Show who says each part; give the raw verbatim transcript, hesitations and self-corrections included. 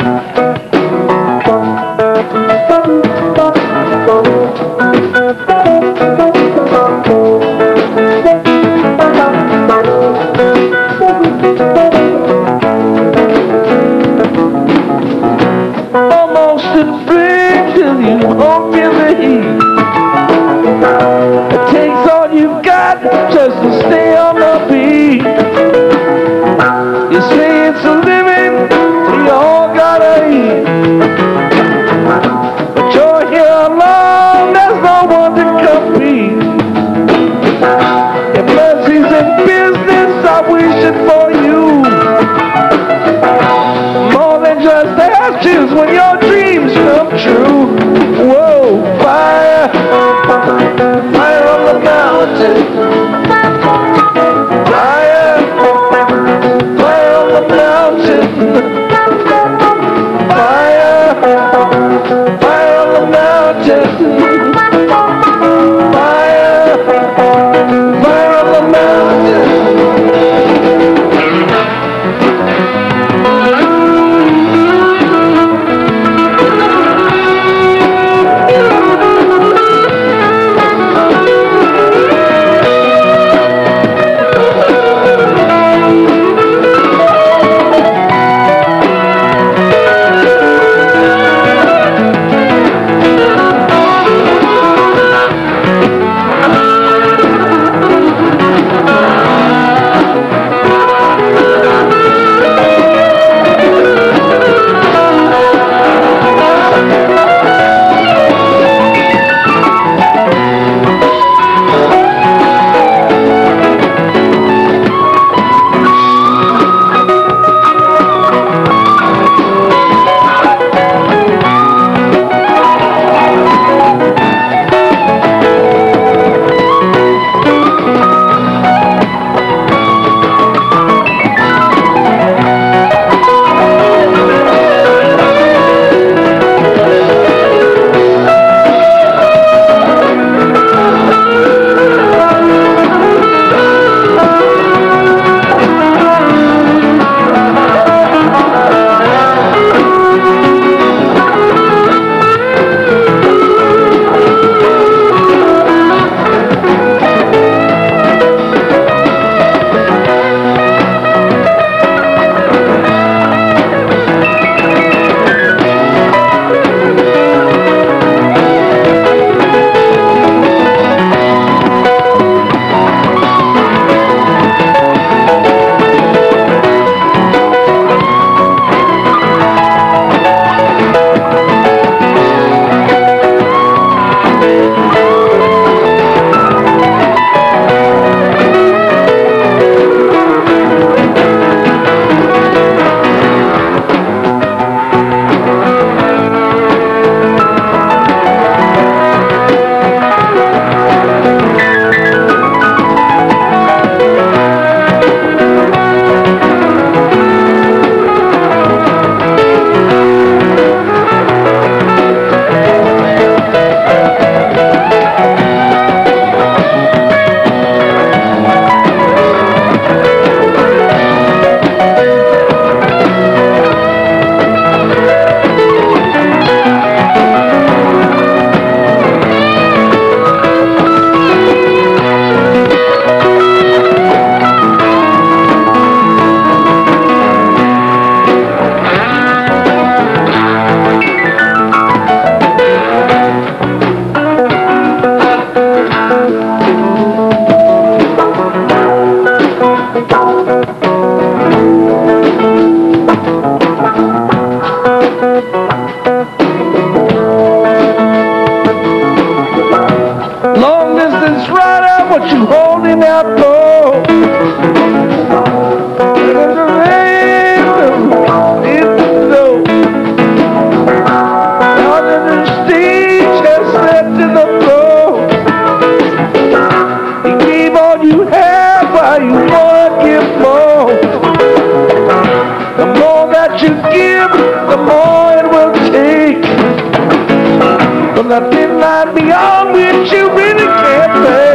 Speaker 1: Almost a spring till you won't feel the heat. It takes all you've got just to stay on the beat. You say it's a living, we all gotta eat. But you're here alone, there's no one to compete. If mercy's in business, I wish it for you. More than just ashes when your dreams come true. Whoa, fire, fire on the mountain. Fire, fire on the mountain. Fire, fire on the mountain. Fire, fire on the mountain. what you holding out for. There's a random in the flow. Now that the stage has set to the floor, you gave all you have while you want to give more. The more that you give, the more it will take. From the thin line beyond which you really can't pay.